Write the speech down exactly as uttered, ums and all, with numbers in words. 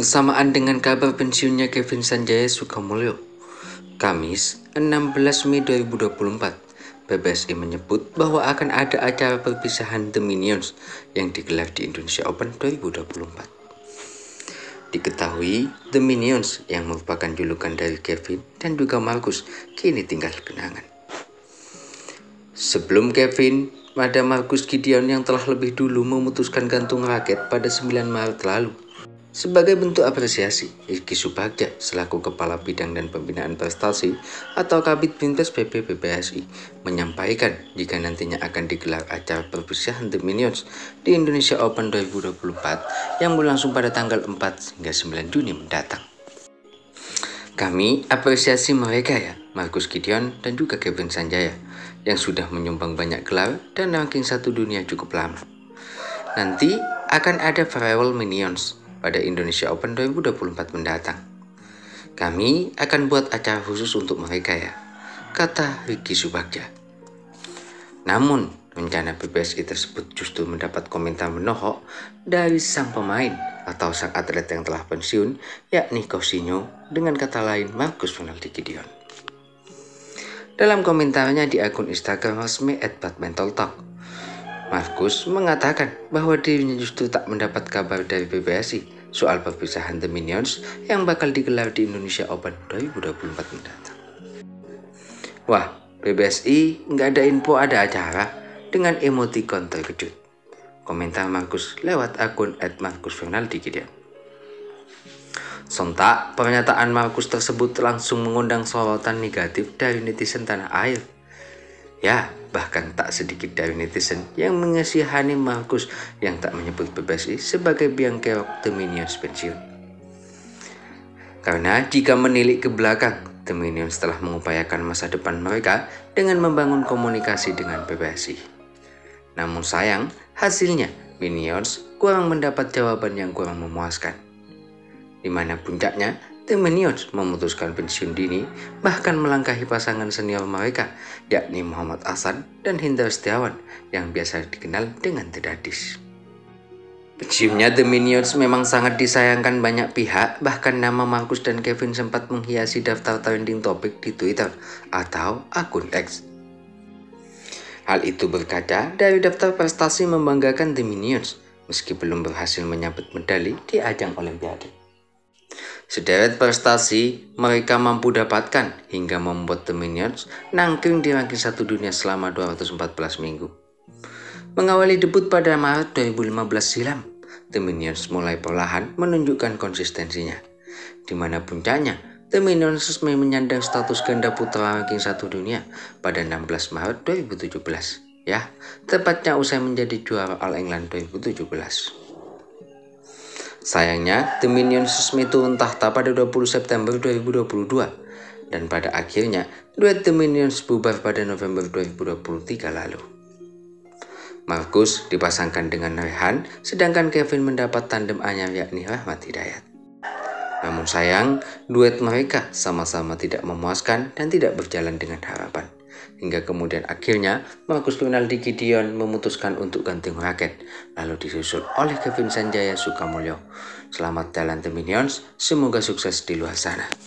Bersamaan dengan kabar pensiunnya Kevin Sanjaya Sukamulyo, Kamis enam belas Mei dua ribu dua puluh empat, P B S I menyebut bahwa akan ada acara perpisahan The Minions yang digelar di Indonesia Open dua ribu dua puluh empat. Diketahui The Minions yang merupakan julukan dari Kevin dan juga Marcus kini tinggal kenangan. Sebelum Kevin, ada Marcus Gideon yang telah lebih dulu memutuskan gantung raket pada sembilan Maret lalu. Sebagai bentuk apresiasi, Ricky Subagja selaku Kepala Bidang dan Pembinaan Prestasi atau Kabid Binpres P B P B S I menyampaikan jika nantinya akan digelar acara perpisahan The Minions di Indonesia Open dua ribu dua puluh empat yang berlangsung pada tanggal empat hingga sembilan Juni mendatang. Kami apresiasi mereka ya, Marcus Gideon dan juga Kevin Sanjaya yang sudah menyumbang banyak gelar dan ranking satu dunia cukup lama. Nanti akan ada farewell Minions pada Indonesia Open dua ribu dua puluh empat mendatang. Kami akan buat acara khusus untuk mereka ya, kata Ricky Subagja. Namun, rencana P B S I tersebut justru mendapat komentar menohok dari sang pemain atau sang atlet yang telah pensiun, yakni Cousinho, dengan kata lain Marcus Ronaldo Gideon. Dalam komentarnya di akun Instagram resmi et badmintontalk, Marcus mengatakan bahwa dirinya justru tak mendapat kabar dari P B S I soal perpisahan The Minions yang bakal digelar di Indonesia Open dua ribu dua puluh empat mendatang. Wah, P B S I nggak ada info ada acara dengan emoticon terkejut, komentar Marcus lewat akun et marcus ronaldo gideon. Sontak, pernyataan Marcus tersebut langsung mengundang sorotan negatif dari netizen tanah air. Ya, bahkan tak sedikit dari netizen yang mengasihani Marcus yang tak menyebut P B S I sebagai biang kerok The Minions pensiun. Karena jika menilik ke belakang, The Minions telah mengupayakan masa depan mereka dengan membangun komunikasi dengan P B S I. Namun sayang, hasilnya Minions kurang mendapat jawaban yang kurang memuaskan. Di mana puncaknya, The Minions memutuskan pensiun dini, bahkan melangkahi pasangan senior mereka, yakni Muhammad Ahsan dan Hendra Setiawan yang biasa dikenal dengan The Daddies. Pensiunnya The Minions memang sangat disayangkan banyak pihak, bahkan nama Marcus dan Kevin sempat menghiasi daftar trending topik di Twitter atau akun X. Hal itu berkaca dari daftar prestasi membanggakan The Minions, meski belum berhasil menyabet medali di ajang Olimpiade. Sederet prestasi mereka mampu dapatkan hingga membuat The Minions nangkring di ranking satu dunia selama dua ratus empat belas minggu. Mengawali debut pada Maret dua ribu lima belas silam, The Minions mulai perlahan menunjukkan konsistensinya, di mana puncaknya The Minions resmi menyandang status ganda putra ranking satu dunia pada enam belas Maret dua ribu tujuh belas, ya, tepatnya usai menjadi juara All England dua ribu tujuh belas. Sayangnya, The Minions resmi turun tahta pada dua puluh September dua ribu dua puluh dua dan pada akhirnya duet The Minions bubar pada November dua ribu dua puluh tiga lalu. Marcus dipasangkan dengan Rehan, sedangkan Kevin mendapat tandem anyar yakni Rahmat Hidayat. Namun sayang, duet mereka sama-sama tidak memuaskan dan tidak berjalan dengan harapan. Hingga kemudian akhirnya Marcus Ronaldo Gideon memutuskan untuk gantung raket, lalu disusul oleh Kevin Sanjaya Sukamulyo. Selamat jalan The Minions, semoga sukses di luar sana.